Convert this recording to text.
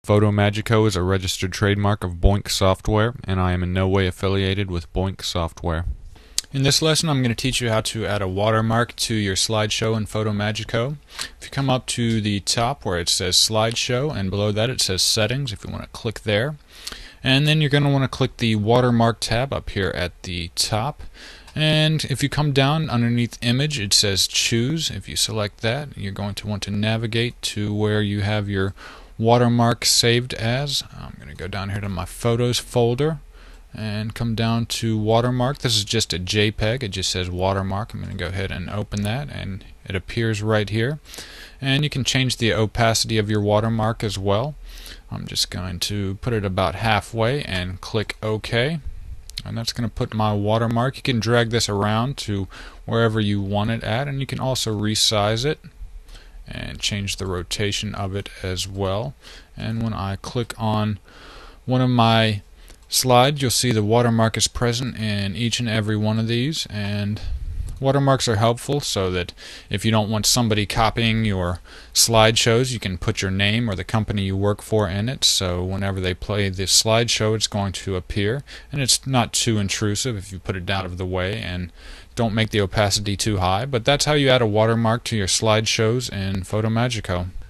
FotoMagico is a registered trademark of Boink Software, and I am in no way affiliated with Boink Software. In this lesson, I'm going to teach you how to add a watermark to your slideshow in FotoMagico. If you come up to the top where it says Slideshow, and below that it says Settings, if you want to click there. And then you're going to want to click the Watermark tab up here at the top. And if you come down underneath Image, it says Choose. If you select that, you're going to want to navigate to where you have your watermark saved as. I'm going to go down here to my Photos folder and come down to Watermark. This is just a JPEG. It just says Watermark. I'm going to go ahead and open that, and it appears right here. And you can change the opacity of your watermark as well. I'm just going to put it about halfway and click OK. And that's going to put my watermark. You can drag this around to wherever you want it at, and you can also resize it and change the rotation of it as well. And when I click on one of my slides, you'll see the watermark is present in each and every one of these. And watermarks are helpful so that if you don't want somebody copying your slideshows, you can put your name or the company you work for in it, so whenever they play this slideshow it's going to appear, and it's not too intrusive if you put it out of the way and don't make the opacity too high. But that's how you add a watermark to your slideshows in FotoMagico.